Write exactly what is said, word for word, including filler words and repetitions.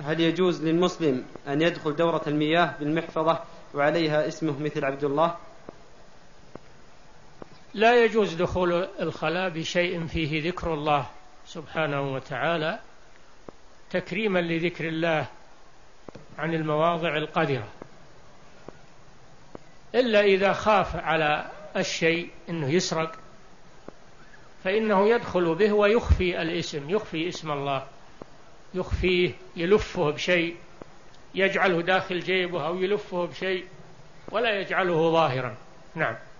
هل يجوز للمسلم أن يدخل دورة المياه بالمحفظة وعليها اسمه مثل عبد الله؟ لا يجوز دخول الخلاء بشيء فيه ذكر الله سبحانه وتعالى تكريما لذكر الله عن المواضع القذرة، إلا إذا خاف على الشيء أنه يسرق فإنه يدخل به ويخفي الاسم، يخفي اسم الله، يخفيه، يلفه بشيء، يجعله داخل جيبه أو يلفه بشيء ولا يجعله ظاهرا. نعم.